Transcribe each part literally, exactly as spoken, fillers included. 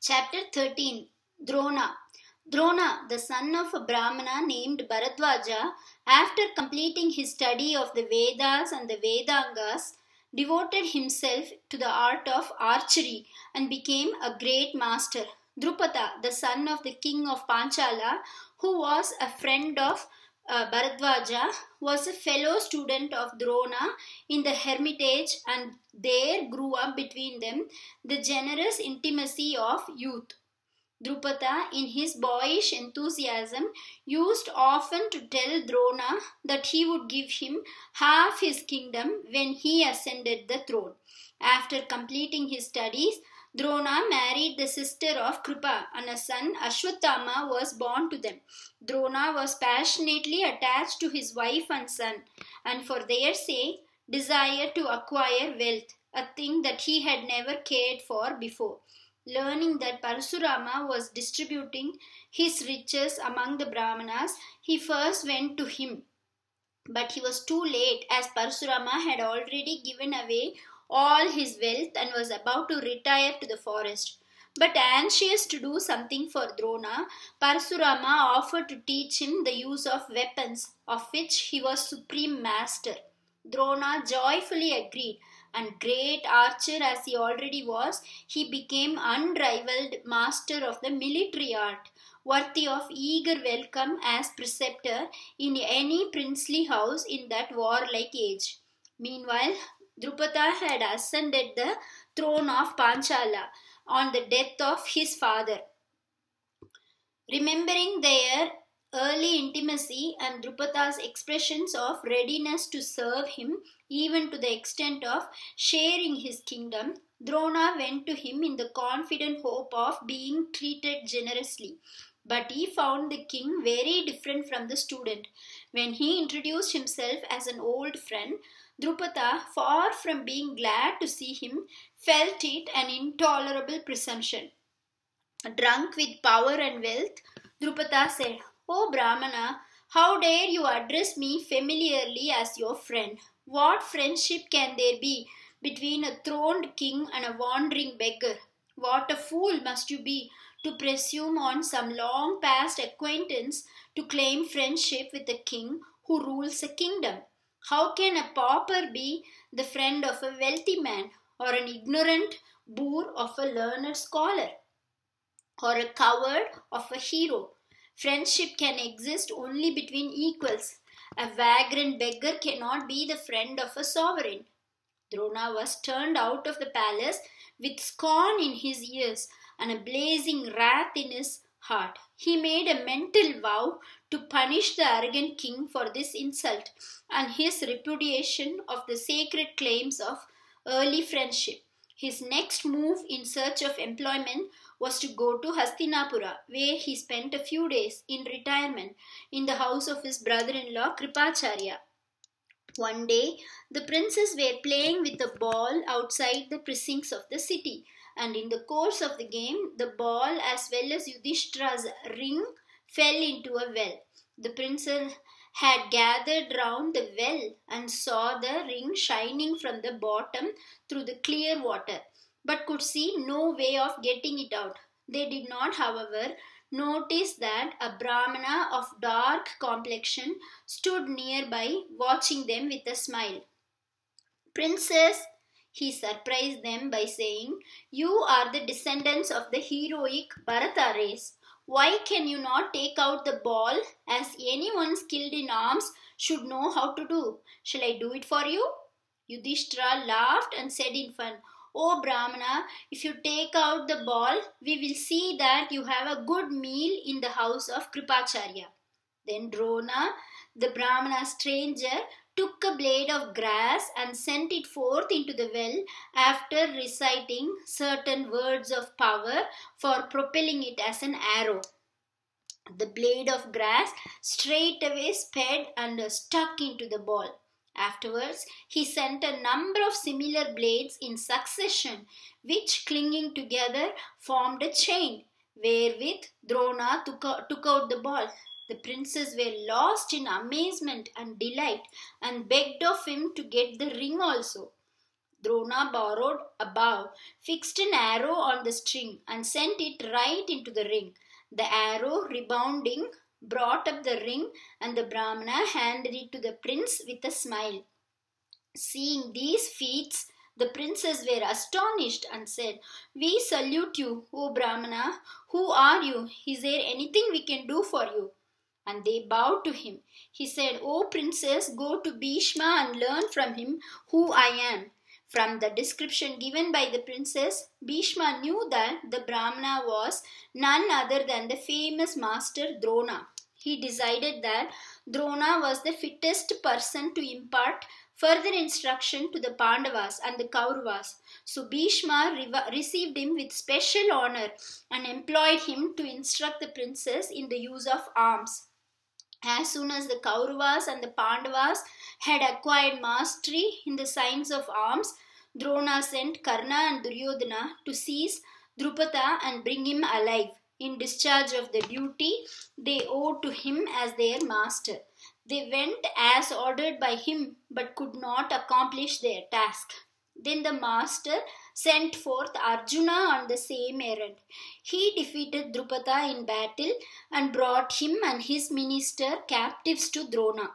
Chapter thirteen Drona Drona, the son of a Brahmana named Bharadwaja, after completing his study of the Vedas and the Vedangas, devoted himself to the art of archery and became a great master. Drupada, the son of the king of Panchala, who was a friend of uh, Bharadwaja, was a fellow student of Drona in the hermitage, and there grew up between them the generous intimacy of youth. Drupada, in his boyish enthusiasm, used often to tell Drona that he would give him half his kingdom when he ascended the throne. After completing his studies, Drona married the sister of Kripa, and a son Ashwatthama was born to them. Drona was passionately attached to his wife and son, and for their sake desired to acquire wealth, a thing that he had never cared for before. Learning that Parasurama was distributing his riches among the Brahmanas, he first went to him. But he was too late, as Parasurama had already given away all his wealth and was about to retire to the forest. But anxious to do something for Drona, Parasurama offered to teach him the use of weapons, of which he was supreme master. Drona joyfully agreed, and great archer as he already was, he became unrivaled master of the military art, worthy of eager welcome as preceptor in any princely house in that warlike age. Meanwhile, Drupada had ascended the throne of Panchala on the death of his father. Remembering their early intimacy and Drupada's expressions of readiness to serve him, even to the extent of sharing his kingdom, Drona went to him in the confident hope of being treated generously. But he found the king very different from the student. When he introduced himself as an old friend, Drupada, far from being glad to see him, felt it an intolerable presumption. Drunk with power and wealth, Drupada said, "O Brahmana, how dare you address me familiarly as your friend? What friendship can there be between a throned king and a wandering beggar? What a fool must you be to presume on some long past acquaintance to claim friendship with a king who rules a kingdom? How can a pauper be the friend of a wealthy man, or an ignorant boor of a learned scholar, or a coward of a hero? Friendship can exist only between equals. A vagrant beggar cannot be the friend of a sovereign." Drona was turned out of the palace with scorn in his ears and a blazing wrath in his heart. He made a mental vow to punish the arrogant king for this insult and his repudiation of the sacred claims of early friendship. His next move in search of employment was to go to Hastinapura, where he spent a few days in retirement in the house of his brother-in-law Kripacharya. One day, the princes were playing with a ball outside the precincts of the city, and in the course of the game, the ball as well as Yudhishthira's ring fell into a well. The princes had gathered round the well and saw the ring shining from the bottom through the clear water, but could see no way of getting it out. They did not, however, notice that a Brahmana of dark complexion stood nearby, watching them with a smile. "Princess," he surprised them by saying, "you are the descendants of the heroic Bharata race. Why can you not take out the ball, as anyone skilled in arms should know how to do? Shall I do it for you?" Yudhishthira laughed and said in fun, "O Brahmana, if you take out the ball, we will see that you have a good meal in the house of Kripacharya." Then Drona, the Brahmana stranger, took a blade of grass and sent it forth into the well after reciting certain words of power for propelling it as an arrow. The blade of grass straightway sped and stuck into the ball. Afterwards, he sent a number of similar blades in succession, which, clinging together, formed a chain, wherewith Drona took out, took out the ball. The princes were lost in amazement and delight, and begged of him to get the ring also. Drona borrowed a bow, fixed an arrow on the string, and sent it right into the ring. The arrow, rebounding, brought up the ring, and the Brahmana handed it to the prince with a smile. Seeing these feats, the princes were astonished and said, "We salute you, O Brahmana. Who are you? Is there anything we can do for you?" And they bowed to him. He said, "O princess, go to Bhishma and learn from him who I am." From the description given by the princess, Bhishma knew that the Brahmana was none other than the famous master Drona. He decided that Drona was the fittest person to impart further instruction to the Pandavas and the Kauravas. So Bhishma received him with special honor and employed him to instruct the princess in the use of arms. As soon as the Kauravas and the Pandavas had acquired mastery in the science of arms, Drona sent Karna and Duryodhana to seize Drupada and bring him alive, in discharge of the duty they owed to him as their master. They went as ordered by him, but could not accomplish their task. Then the master sent forth Arjuna on the same errand. He defeated Drupada in battle and brought him and his minister captives to Drona.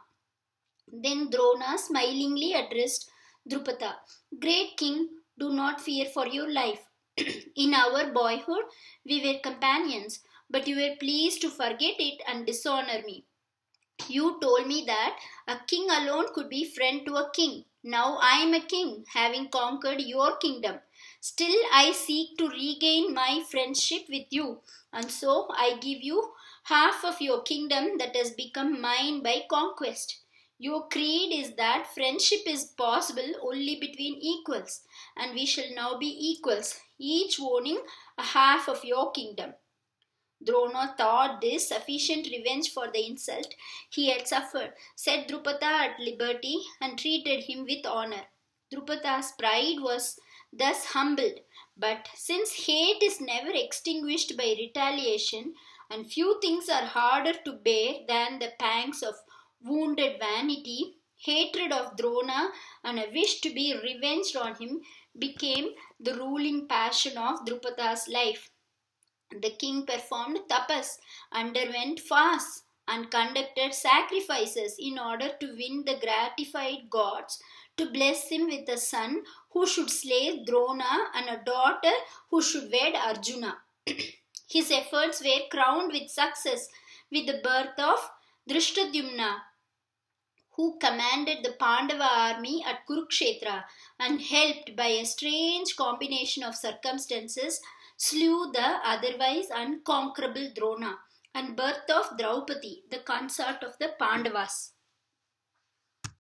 Then Drona smilingly addressed Drupada, "Great king, do not fear for your life. In our boyhood, we were companions, but you were pleased to forget it and dishonor me. You told me that a king alone could be friend to a king. Now I am a king, having conquered your kingdom. Still I seek to regain my friendship with you, and so I give you half of your kingdom that has become mine by conquest. Your creed is that friendship is possible only between equals, and we shall now be equals, each owning a half of your kingdom." Drona thought this sufficient revenge for the insult he had suffered, set Drupada at liberty, and treated him with honor. Drupada's pride was thus humbled, but since hate is never extinguished by retaliation, and few things are harder to bear than the pangs of wounded vanity, hatred of Drona and a wish to be revenged on him became the ruling passion of Drupada's life. The king performed tapas, underwent fasts, and conducted sacrifices in order to win the gratified gods to bless him with a son who should slay Drona and a daughter who should wed Arjuna. His efforts were crowned with success with the birth of Drishtadyumna, who commanded the Pandava army at Kurukshetra and, helped by a strange combination of circumstances, slew the otherwise unconquerable Drona, and birth of Draupadi, the consort of the Pandavas.